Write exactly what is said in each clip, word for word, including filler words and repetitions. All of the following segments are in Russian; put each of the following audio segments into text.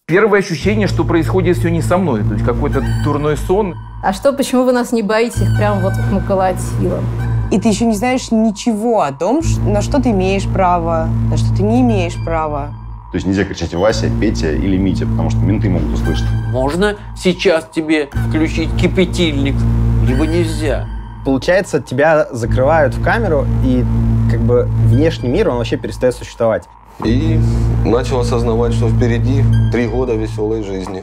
Первое ощущение, что происходит все не со мной, то есть какой-то дурной сон. А что, почему вы нас не боитесь их прям вот наколоть силом? И ты еще не знаешь ничего о том, на что ты имеешь право, на что ты не имеешь права. То есть нельзя кричать Вася, Петя или Митя, потому что менты могут услышать. Можно сейчас тебе включить кипятильник, либо нельзя. Получается, тебя закрывают в камеру, и как бы внешний мир, он вообще перестает существовать. И начал осознавать, что впереди три года веселой жизни.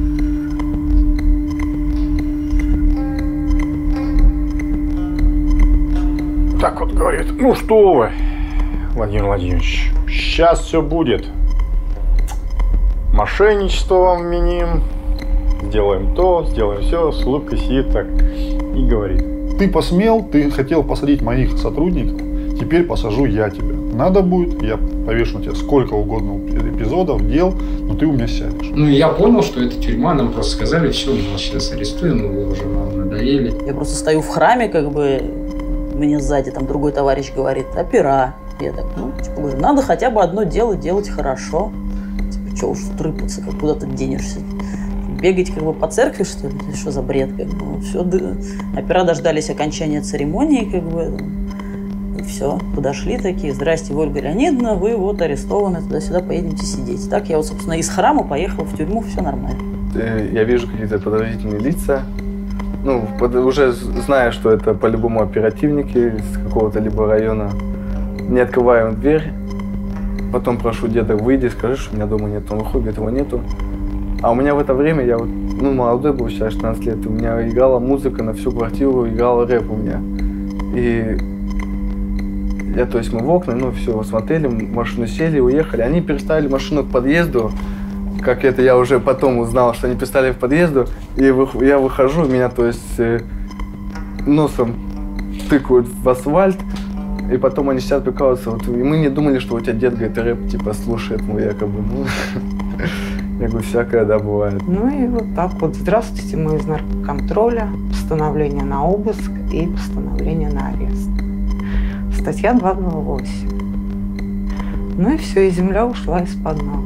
Так вот говорит, ну что вы, Владимир Владимирович, сейчас все будет. Мошенничество вам вменим, сделаем то, сделаем все, с улыбкой сидит так и говорит. Ты посмел, ты хотел посадить моих сотрудников, теперь посажу я тебя. Надо будет, я повешу на тебя сколько угодно эпизодов, дел, но ты у меня сядешь. Ну, я понял, что это тюрьма, нам просто сказали, все, мы вас сейчас арестуем, вы уже нам надоели. Я просто стою в храме, как бы, мне сзади там другой товарищ говорит, опера. Я так, ну, типа, говорю, надо хотя бы одно дело делать хорошо. Типа, что уж тут рыпаться, как куда ты денешься? Бегать как бы по церкви, что ли? Что за бред? Как бы, ну, все, да. Опера дождались окончания церемонии, как бы, и все, подошли такие, здрасте, Ольга Леонидовна, вы вот арестованы, туда-сюда поедемте сидеть. Так я вот, собственно, из храма поехал в тюрьму, все нормально. Я вижу какие-то подозрительные лица, ну, под, уже зная, что это по-любому оперативники из какого-то либо района. Не открываем дверь, потом прошу деда, выйди, скажи, что у меня дома нет. Он выходит, говорит, его нету. А у меня в это время, я вот, ну, молодой был, сейчас шестнадцать лет, у меня играла музыка на всю квартиру, играл рэп у меня. И я, то есть мы в окна, ну, все, смотрели, машину сели, уехали. Они переставили машину к подъезду, как это я уже потом узнал, что они переставили к подъезду. И я выхожу, меня, то есть, носом тыкают в асфальт. И потом они сейчас прикалываются, вот, и мы не думали, что у тебя дед, говорит, рэп, типа, слушает, ну, якобы, ну, я говорю, всякое, да, бывает. Ну и вот так вот, здравствуйте, мы из наркоконтроля, постановление на обыск и постановление на арест. Статья двадцать восемь. Ну и все, и земля ушла из-под ног.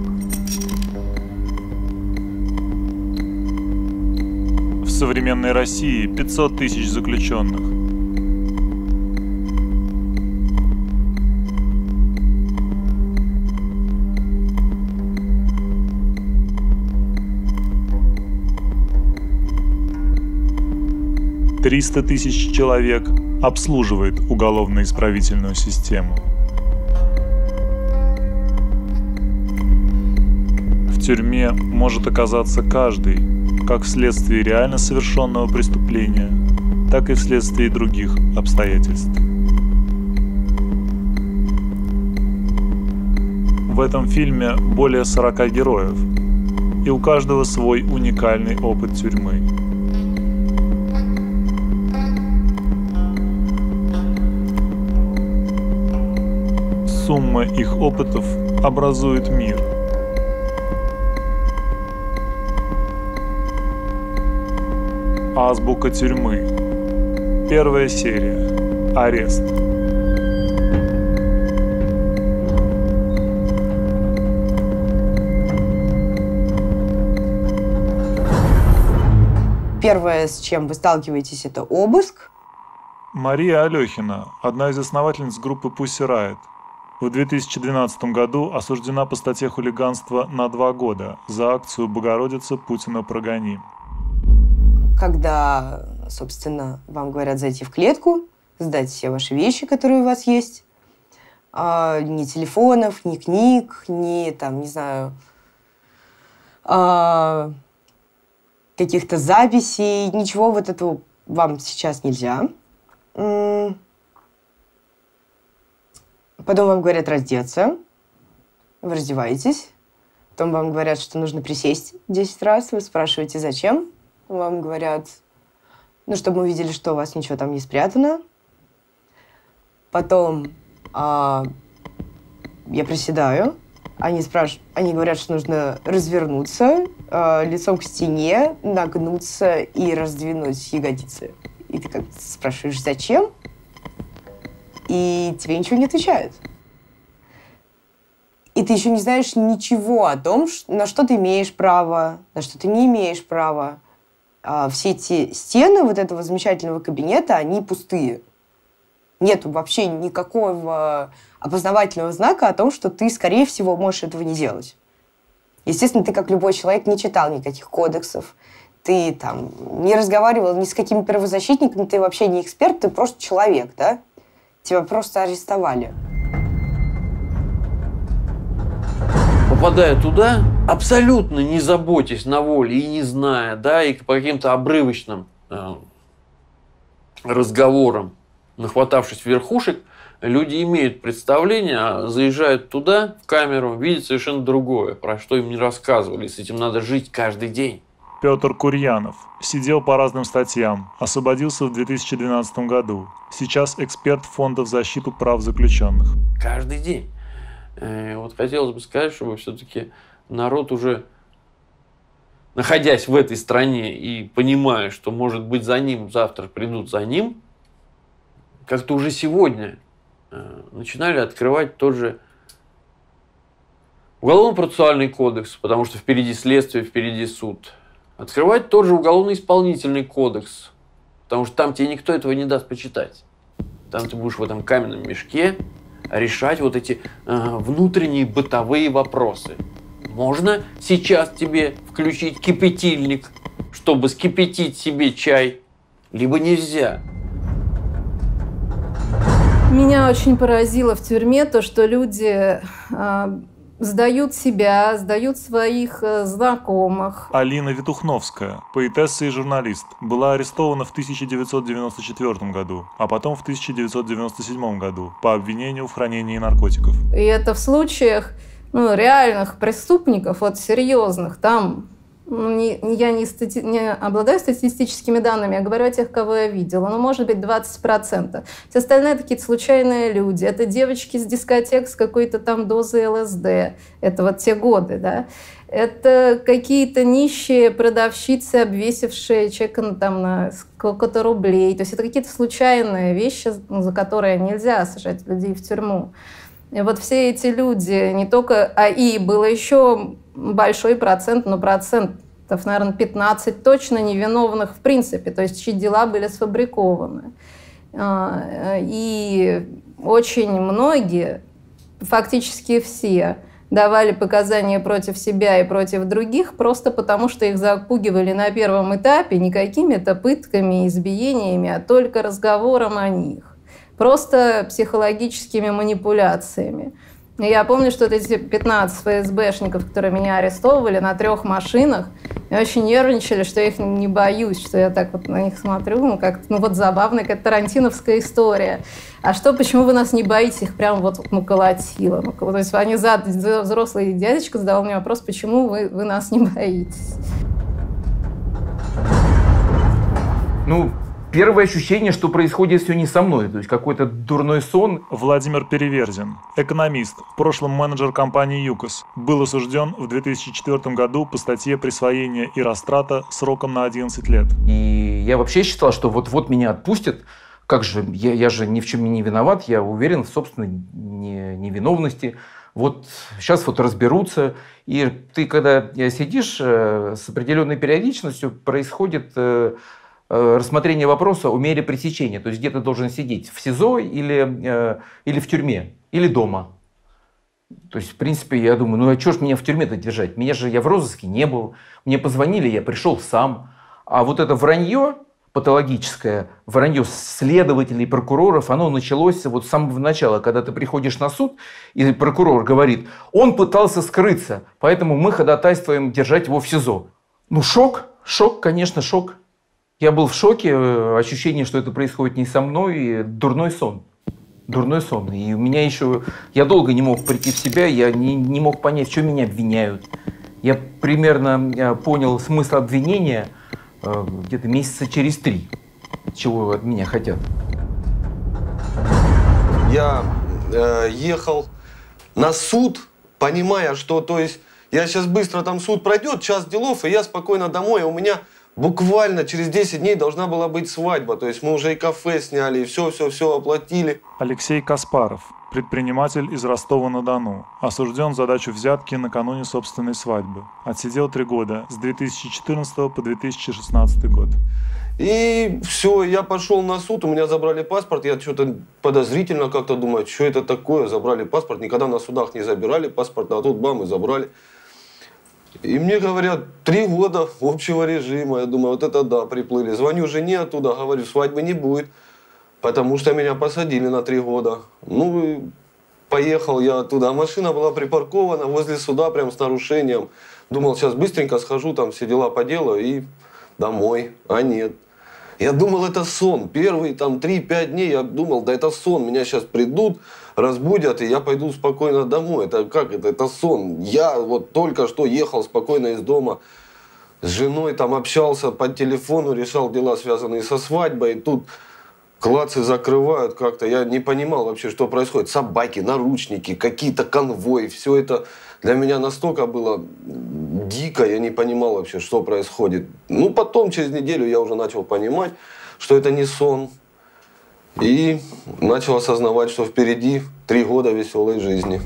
В современной России пятьсот тысяч заключенных. триста тысяч человек обслуживает уголовно-исправительную систему. В тюрьме может оказаться каждый, как вследствие реально совершенного преступления, так и вследствие других обстоятельств. В этом фильме более сорока героев, и у каждого свой уникальный опыт тюрьмы. Сумма их опытов образует мир. Азбука тюрьмы. Первая серия. Арест. Первое, с чем вы сталкиваетесь, это обыск. Мария Алехина, одна из основательниц группы Pussy Riot, в две тысячи двенадцатом году осуждена по статье хулиганства на два года за акцию «Богородица, Путина прогони». Когда, собственно, вам говорят зайти в клетку, сдать все ваши вещи, которые у вас есть, а, ни телефонов, ни книг, ни, там, не знаю, а, каких-то записей, ничего вот этого вам сейчас нельзя. Потом вам говорят раздеться, вы раздеваетесь. Потом вам говорят, что нужно присесть десять раз, вы спрашиваете, зачем. Вам говорят, ну, чтобы мы видели, что у вас ничего там не спрятано. Потом а, я приседаю, они, спраш... они говорят, что нужно развернуться, а, лицом к стене, нагнуться и раздвинуть ягодицы. И ты как спрашиваешь, зачем? И тебе ничего не отвечают. и ты еще не знаешь ничего о том, на что ты имеешь право, на что ты не имеешь права. А все эти стены вот этого замечательного кабинета, они пустые. Нет вообще никакого опознавательного знака о том, что ты, скорее всего, можешь этого не делать. Естественно, ты, как любой человек, не читал никаких кодексов, ты там не разговаривал ни с какими правозащитниками, ты вообще не эксперт, ты просто человек, да? Тебя просто арестовали. Попадая туда, абсолютно не заботясь на воле и не зная, да, и по каким-то обрывочным э, разговорам, нахватавшись верхушек, люди имеют представление, а заезжают туда, в камеру, видят совершенно другое, про что им не рассказывали, с этим надо жить каждый день. Петр Курьянов. Сидел по разным статьям. Освободился в две тысячи двенадцатом году. Сейчас эксперт фондов защиты прав заключенных. Каждый день. Э, вот хотелось бы сказать, чтобы все-таки народ уже, находясь в этой стране и понимая, что, может быть, за ним завтра придут за ним, как-то уже сегодня э, начинали открывать тот же уголовно-процессуальный кодекс, потому что впереди следствие, впереди суд. Открывать тот же уголовно-исполнительный кодекс, потому что там тебе никто этого не даст почитать. Там ты будешь в этом каменном мешке решать вот эти э, внутренние бытовые вопросы. Можно сейчас тебе включить кипятильник, чтобы скипятить себе чай, либо нельзя. Меня очень поразило в тюрьме то, что люди э, сдают себя, сдают своих э, знакомых. Алина Витухновская, поэтесса и журналист, была арестована в тысяча девятьсот девяносто четвёртом году, а потом в тысяча девятьсот девяносто седьмом году по обвинению в хранении наркотиков. И это в случаях ну, реальных преступников, вот серьезных, там... Не, я не, стати... не обладаю статистическими данными, я говорю о тех, кого я видела. Ну, может быть, двадцать процентов. Все остальные какие-то случайные люди. Это девочки с дискотек с какой-то там дозой ЛСД. Это вот те годы, да. Это какие-то нищие продавщицы, обвесившие чек там на сколько-то рублей. То есть это какие-то случайные вещи, за которые нельзя сажать людей в тюрьму. И вот все эти люди, не только... А и было еще большой процент, но процентов, наверное, пятнадцать точно невиновных в принципе, то есть чьи дела были сфабрикованы. И очень многие, фактически все, давали показания против себя и против других просто потому, что их запугивали на первом этапе не какими-то пытками, избиениями, а только разговором о них. Просто психологическими манипуляциями. Я помню, что вот эти пятнадцать ФСБшников, которые меня арестовывали на трех машинах, очень нервничали, что я их не боюсь, что я так вот на них смотрю, ну, как ну вот забавная какая-то тарантиновская история. А что, почему вы нас не боитесь? Их прям вот ну, колотило. Ну, то есть они за, взрослый дядечка задал мне вопрос, почему вы, вы нас не боитесь? Ну, первое ощущение, что происходит все не со мной, то есть какой-то дурной сон. Владимир Переверзин, экономист, в прошлом менеджер компании ЮКОС, был осужден в две тысячи четвёртом году по статье «Присвоение и растрата» сроком на одиннадцать лет. И я вообще считал, что вот-вот меня отпустят. Как же, я, я же ни в чем не виноват, я уверен в собственной невиновности. Вот сейчас вот разберутся. И ты, когда сидишь с определенной периодичностью, происходит рассмотрение вопроса о мере пресечения. То есть где ты должен сидеть, в СИЗО или, э, или в тюрьме, или дома. То есть, в принципе, я думаю, ну а что ж меня в тюрьме-то держать? Меня же, я в розыске не был. Мне позвонили, я пришел сам. А вот это вранье патологическое, вранье следователей, прокуроров, оно началось вот с самого начала, когда ты приходишь на суд, и прокурор говорит, он пытался скрыться, поэтому мы ходатайствуем держать его в СИЗО. Ну шок, шок, конечно, шок. Я был в шоке, ощущение, что это происходит не со мной, и дурной сон. Дурной сон. И у меня еще... Я долго не мог прийти в себя, я не, не мог понять, в чем меня обвиняют. Я примерно понял смысл обвинения где-то месяца через три, чего от меня хотят. Я э, ехал на суд, понимая, что, то есть, я сейчас быстро там суд пройдет, час делов, и я спокойно домой, а у меня Буквально через десять дней должна была быть свадьба. То есть мы уже и кафе сняли, и все-все-все оплатили. Алексей Каспаров, предприниматель из Ростова-на-Дону, осужден за дачу взятки накануне собственной свадьбы. Отсидел три года, с две тысячи четырнадцатого по две тысячи шестнадцатый год. И все, я пошел на суд, у меня забрали паспорт, я что-то подозрительно как-то думаю, что это такое, забрали паспорт, никогда на судах не забирали паспорт, а тут бам, и забрали. И мне говорят, три года общего режима. Я думаю, вот это да, приплыли. Звоню жене оттуда, говорю, свадьбы не будет, потому что меня посадили на три года. Ну, и поехал я оттуда. Машина была припаркована возле суда, прям с нарушением. Думал, сейчас быстренько схожу, там все дела поделаю и домой. А нет. Я думал, это сон. Первые там три-пять дней я думал, да это сон. Меня сейчас придут, разбудят, и я пойду спокойно домой. Это как это? Это сон. Я вот только что ехал спокойно из дома. С женой там общался по телефону, решал дела, связанные со свадьбой. И тут клацы закрывают как-то. Я не понимал вообще, что происходит. Собаки, наручники, какие-то конвои. Все это для меня настолько было дико. Я не понимал вообще, что происходит. Ну, потом, через неделю, я уже начал понимать, что это не сон. И начал осознавать, что впереди три года веселой жизни.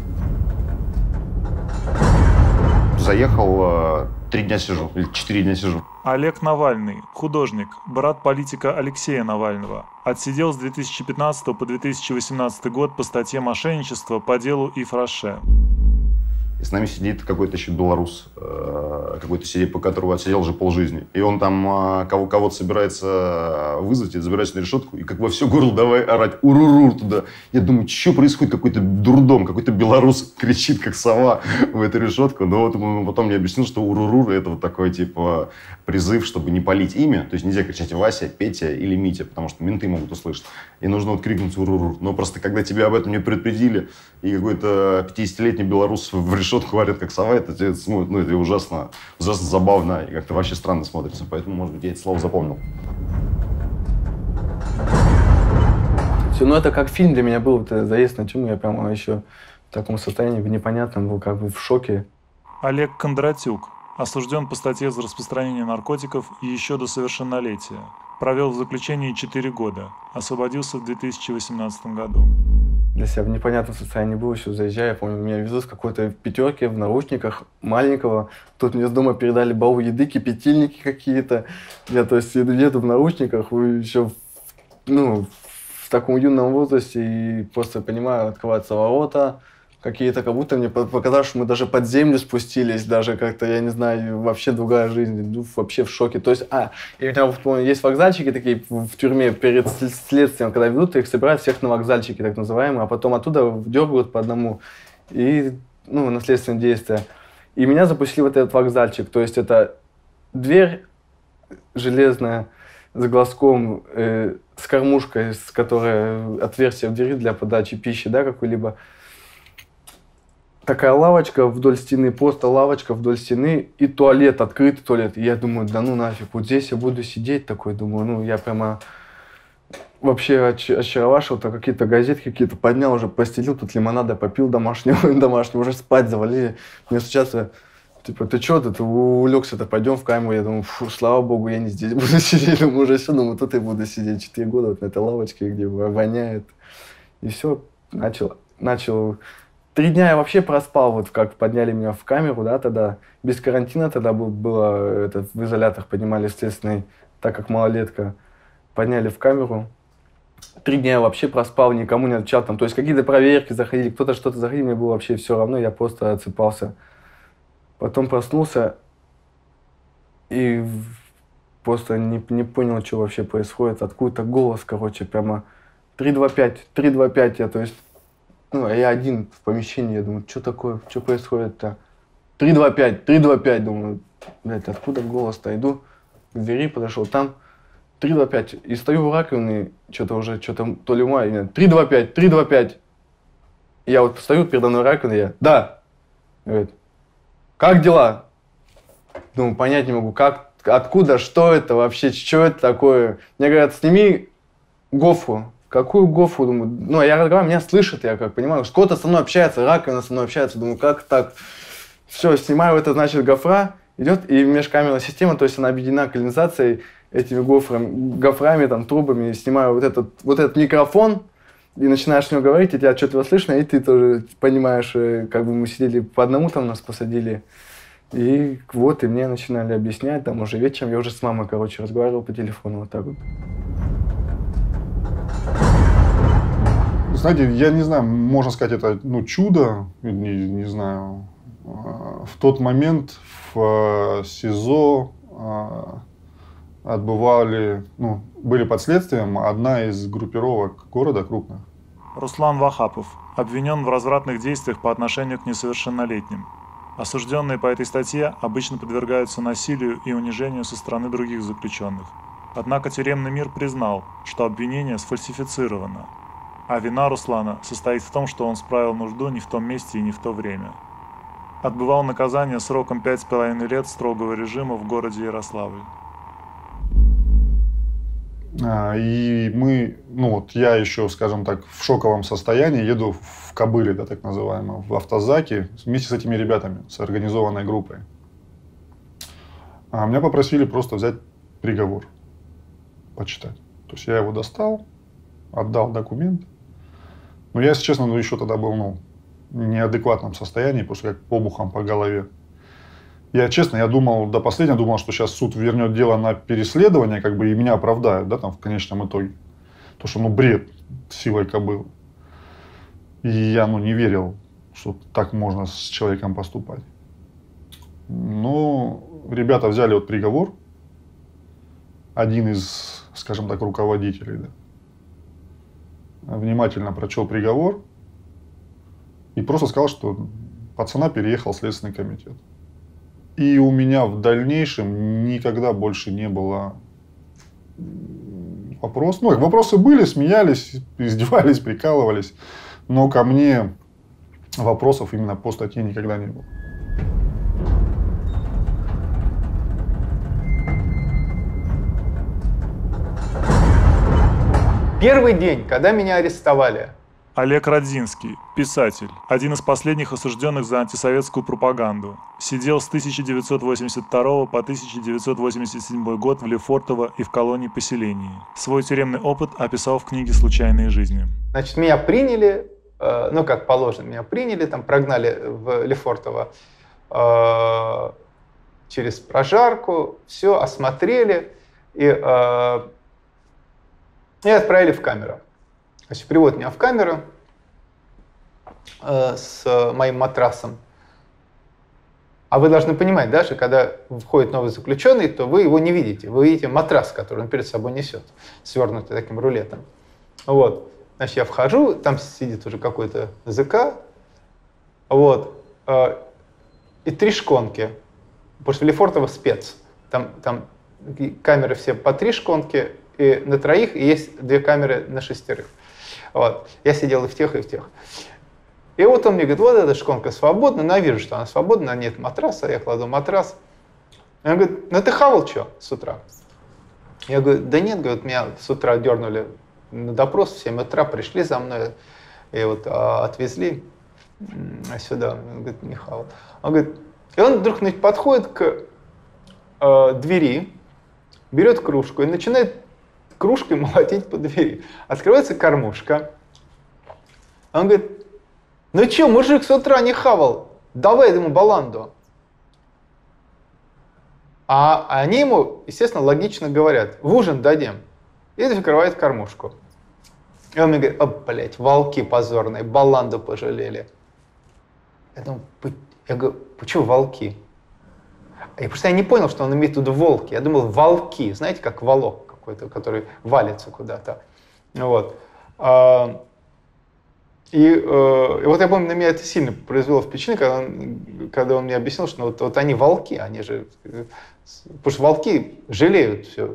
Заехал, три дня сижу, или четыре дня сижу. Олег Навальный, художник, брат политика Алексея Навального. Отсидел с две тысячи пятнадцатого по две тысячи восемнадцатый год по статье «Мошенничество» по делу Ив Роше. И с нами сидит какой-то еще белорус, какой-то сидит, по которому отсидел уже полжизни. И он там кого- кого-то собирается вызвать, и забирается на решетку, и как во все горло давай орать «Урурур» туда. Я думаю, что происходит? Какой-то дурдом, какой-то белорус кричит, как сова, в эту решетку. Но вот он потом мне объяснил, что «Урурур» — это вот такой, типа, призыв, чтобы не палить имя. То есть нельзя кричать «Вася», «Петя» или «Митя», потому что менты могут услышать. И нужно вот крикнуть «Урурур». Но просто когда тебя об этом не предупредили, и какой-то пятидесятилетний белорус в решетку говорят, как сова, это, это, ну, это ужасно, ужасно забавно и как-то вообще странно смотрится. Поэтому, может быть, я это слово запомнил. Все, ну это как фильм для меня был, вот, заезд на тюрьму, я прямо еще в таком состоянии непонятном был, как бы в шоке. Олег Кондратюк, осужден по статье за распространение наркотиков еще до совершеннолетия. Провел в заключении четыре года. Освободился в две тысячи восемнадцатом году. Для себя в непонятном состоянии был, еще заезжая, я помню, меня везут в какой-то пятерке в наручниках маленького. Тут мне с дома передали баул еды, кипятильники какие-то. Я, то есть, еду в наручниках, еще в, ну, в таком юном возрасте, и просто понимаю, открываются ворота какие-то, как будто мне показалось, что мы даже под землю спустились, даже как-то, я не знаю, вообще другая жизнь, ну, вообще в шоке. То есть, а, и у меня, помню, есть вокзальчики такие в тюрьме перед следствием, когда ведут, их собирают всех на вокзальчики, так называемые, а потом оттуда дергают по одному, и, ну, на следственное действие. И меня запустили в этот вокзальчик, то есть это дверь железная с глазком, э, с кормушкой, с которой отверстие в двери для подачи пищи, да, какой-либо. Такая лавочка вдоль стены, просто лавочка вдоль стены, и туалет, открытый туалет. И я думаю, да ну нафиг, вот здесь я буду сидеть такой, думаю, ну я прямо вообще очаровашил-то, какие-то газетки какие-то поднял, уже постелил, тут лимонада попил домашнего, домашнего, уже спать завалили. Мне сейчас, типа, ты что, ты улегся-то, пойдем в камеру. Я думаю, фу, слава богу, я не здесь буду сидеть, думаю, уже все, думаю, тут и буду сидеть четыре года вот на этой лавочке, где воняет. И все, начал, начал... Три дня я вообще проспал, вот как подняли меня в камеру, да, тогда, без карантина тогда был, было, это, в изолятах поднимали следственный, так как малолетка, подняли в камеру. Три дня я вообще проспал, никому не отвечал, там, то есть какие-то проверки заходили, кто-то что-то заходил, мне было вообще все равно, я просто отсыпался. Потом проснулся и просто не, не понял, что вообще происходит, откуда-то голос, короче, прямо три два пять, три два пять, я, то есть, ну, а я один в помещении, я думаю, что такое, что происходит-то? три два пять, три два пять, думаю, блядь, откуда голос-то? Иду к двери, подошел, там три два пять, и стою в раковине, что-то уже, что-то, то ли ума, нет, три два пять, три два пять. И я вот стою передо мной раковина, я, да, говорит, как дела? Думаю, понять не могу, как, откуда, что это вообще, что это такое? Мне говорят, сними гофру. Какую гофру, думаю, ну, я разговариваю, меня слышат, я как понимаю, кто-то со мной общается, раковина со мной общается, думаю, как так? Все, снимаю это, значит, гофра, идет, и межкамерная система, то есть она объединена канализацией, этими гофрами, гофрами, там, трубами, снимаю вот этот, вот этот микрофон, и начинаешь с него говорить, и тебя отчетливо слышно, и ты тоже понимаешь, как бы мы сидели по одному, там нас посадили, и вот, и мне начинали объяснять, там уже вечером я уже с мамой, короче, разговаривал по телефону, вот так вот. Знаете, я не знаю, можно сказать, это ну, чудо, не, не знаю. В тот момент в СИЗО отбывали, ну, были под следствием одна из группировок города крупных. Руслан Вахапов обвинен в развратных действиях по отношению к несовершеннолетним. Осужденные по этой статье обычно подвергаются насилию и унижению со стороны других заключенных. Однако тюремный мир признал, что обвинение сфальсифицировано, а вина Руслана состоит в том, что он справил нужду не в том месте и не в то время. Отбывал наказание сроком пять с половиной лет строгого режима в городе Ярославль. А, и мы, ну вот я еще, скажем так, в шоковом состоянии еду в Кобыле, да, так называемом, в автозаке вместе с этими ребятами, с организованной группой. А меня попросили просто взять приговор, почитать. То есть я его достал, отдал документ. Но я, если честно, ну, еще тогда был, ну, в неадекватном состоянии, после как обухом по голове. Я, честно, я думал, до последнего думал, что сейчас суд вернет дело на переследование, как бы, и меня оправдают, да, там, в конечном итоге. Потому что, ну, бред силой кобылы. И я, ну, не верил, что так можно с человеком поступать. Ну, ребята взяли вот приговор. Один из, скажем так, руководителей, да, внимательно прочел приговор и просто сказал, что пацана переехал в Следственный комитет. И у меня в дальнейшем никогда больше не было вопросов. Ну, вопросы были, смеялись, издевались, прикалывались, но ко мне вопросов именно по статье никогда не было. Первый день, когда меня арестовали. Олег Родзинский, писатель, один из последних осужденных за антисоветскую пропаганду. Сидел с тысяча девятьсот восемьдесят второго по тысяча девятьсот восемьдесят седьмой год в Лефортово и в колонии-поселении. Свой тюремный опыт описал в книге «Случайные жизни». Значит, меня приняли, э, ну, как положено, меня приняли, там прогнали в Лефортово э, через прожарку, все осмотрели и... Э, И отправили в камеру. Значит, приводят меня в камеру э, с моим матрасом. А вы должны понимать, да, что когда входит новый заключенный, то вы его не видите. Вы видите матрас, который он перед собой несет, свернутый таким рулетом. Вот. Значит, я вхожу, там сидит уже какой-то ЗК. Вот. Э, и три шконки. Потому что в Лефортово спец. Там, там камеры все по три шконки. И на троих, и есть две камеры на шестерых. Вот. Я сидел и в тех, и в тех. И вот он мне говорит, вот эта шконка свободна, но я вижу, что она свободна, нет матраса, я кладу матрас. Он говорит, ну ты хавал что с утра? Я говорю, да нет, говорит, меня с утра дернули на допрос, в семь утра пришли за мной, и вот а, отвезли сюда. Он говорит, не хавал. Он говорит, и он вдруг подходит к э, двери, берет кружку и начинает кружкой молотить по двери. Открывается кормушка. Он говорит, ну что, мужик с утра не хавал, давай ему баланду. А они ему, естественно, логично говорят, в ужин дадим. И закрывает кормушку. И он мне говорит, о, блядь, волки позорные, баланду пожалели. Я думаю, я говорю, почему волки? Я просто я не понял, что он имеет в виду волки. Я думал, волки, знаете, как волок какой-то, который валится куда-то. Вот. И, и вот я помню, на меня это сильно произвело впечатление, когда он, когда он мне объяснил, что вот, вот они волки, они же... Потому что волки жалеют все.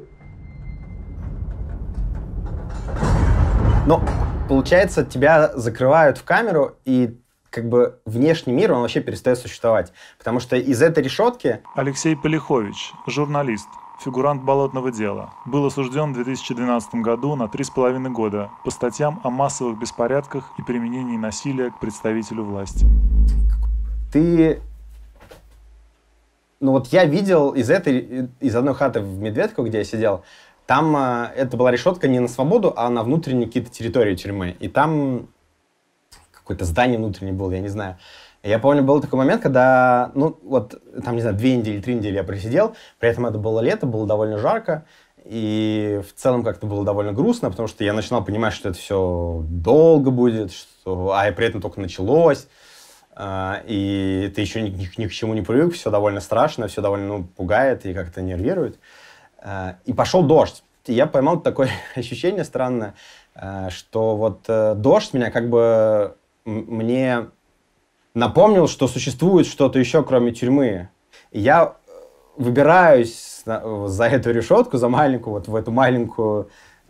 Ну, получается, тебя закрывают в камеру, и как бы внешний мир, он вообще перестает существовать. Потому что из этой решетки... Алексей Полихович, журналист, фигурант «Болотного дела», был осужден в две тысячи двенадцатом году на три с половиной года по статьям о массовых беспорядках и применении насилия к представителю власти. Ты... ну вот я видел из этой, из одной хаты в Медведково, где я сидел, там э, это была решетка не на свободу, а на внутренние какие-то территории тюрьмы. И там какое-то здание внутреннее было, я не знаю. Я помню, был такой момент, когда, ну, вот, там, не знаю, две недели, три недели я просидел, при этом это было лето, было довольно жарко, и в целом как-то было довольно грустно, потому что я начинал понимать, что это все долго будет, что, а и при этом только началось, и ты еще ни, ни, ни к чему не привык, все довольно страшно, все довольно, ну, пугает и как-то нервирует. И пошел дождь. И я поймал такое ощущение странное, что вот дождь меня как бы мне напомнил, что существует что-то еще, кроме тюрьмы. И я выбираюсь за эту решетку, за маленькую, вот в эту маленькую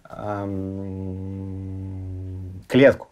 эм, клетку.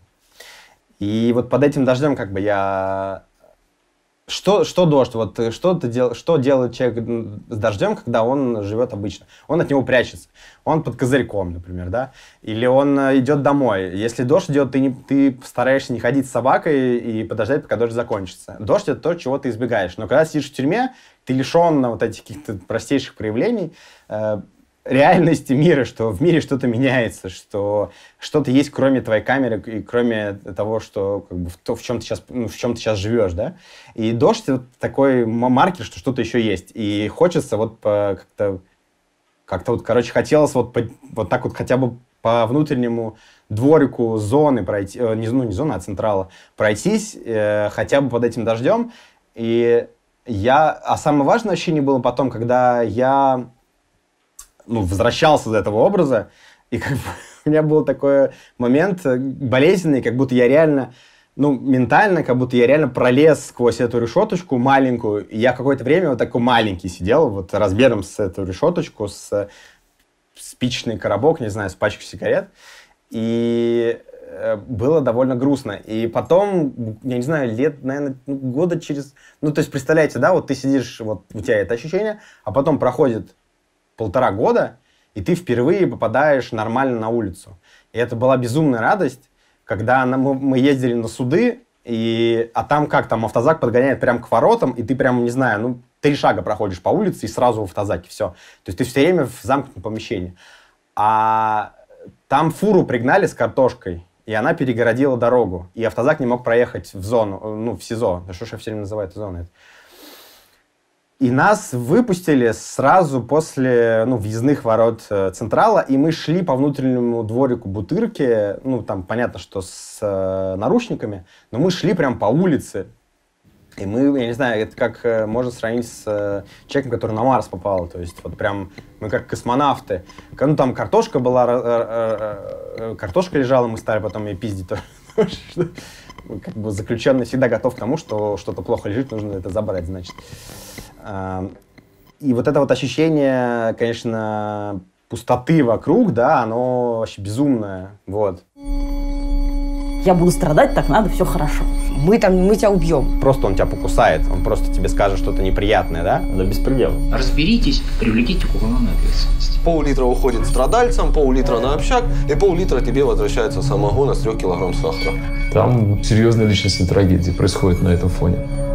И вот под этим дождем как бы я... Что, что дождь? Вот что, ты дел... что делает человек с дождем, когда он живет обычно? Он от него прячется. Он под козырьком, например, да? Или он идет домой. Если дождь идет, ты, не... ты стараешься не ходить с собакой и подождать, пока дождь закончится. Дождь — это то, чего ты избегаешь. Но когда сидишь в тюрьме, ты лишен вот этих каких-то простейших проявлений э, реальности мира, что в мире что-то меняется, что что-то есть, кроме твоей камеры и кроме того, что как бы, в, то, в чем ты сейчас, ну, в чем ты сейчас живешь, да? И дождь — это такой маркер, что что-то еще есть. И хочется вот по, как-то, как-то вот, короче, хотелось вот, по, вот так вот хотя бы по внутреннему дворику зоны пройти, э, не, ну, не зоны, а централа, пройтись э, хотя бы под этим дождем. И я... А самое важное ощущение было потом, когда я... ну, возвращался из этого образа, и как бы у меня был такой момент болезненный, как будто я реально, ну, ментально, как будто я реально пролез сквозь эту решеточку маленькую, и я какое-то время вот такой маленький сидел, вот размером с эту решеточку, с спичечный коробок, не знаю, с пачкой сигарет, и было довольно грустно. И потом, я не знаю, лет, наверное, года через... Ну, то есть, представляете, да, вот ты сидишь, вот у тебя это ощущение, а потом проходит полтора года, и ты впервые попадаешь нормально на улицу. И это была безумная радость, когда мы ездили на суды, и, а там как, там автозак подгоняет прямо к воротам, и ты прям, не знаю, ну, три шага проходишь по улице, и сразу в автозаке, все. То есть ты все время в замкнутом помещении. А там фуру пригнали с картошкой, и она перегородила дорогу, и автозак не мог проехать в зону, ну, в СИЗО. Да что ж я все время называю это зоной? И нас выпустили сразу после, ну, въездных ворот Централа, и мы шли по внутреннему дворику Бутырки, ну, там понятно, что с э, наручниками, но мы шли прям по улице. И мы, я не знаю, это как э, можно сравнить с э, человеком, который на Марс попал, то есть вот прям мы как космонавты. Ну, там картошка была, э, э, э, картошка лежала, мы стали потом ее пиздить тоже. Как бы заключенный всегда готов к тому, что что-то плохо лежит, нужно это забрать, значит. И вот это вот ощущение, конечно, пустоты вокруг, да, оно вообще безумное, вот. Я буду страдать, так надо, все хорошо. Мы там, мы тебя убьем. Просто он тебя покусает, он просто тебе скажет что-то неприятное, да? Да без предела. Разберитесь, привлеките к уголовной ответственности. Пол-литра уходит страдальцам, пол-литра на общак, и пол-литра тебе возвращается самогона с трех килограмм сахара. Там серьезные личностные трагедии происходят на этом фоне.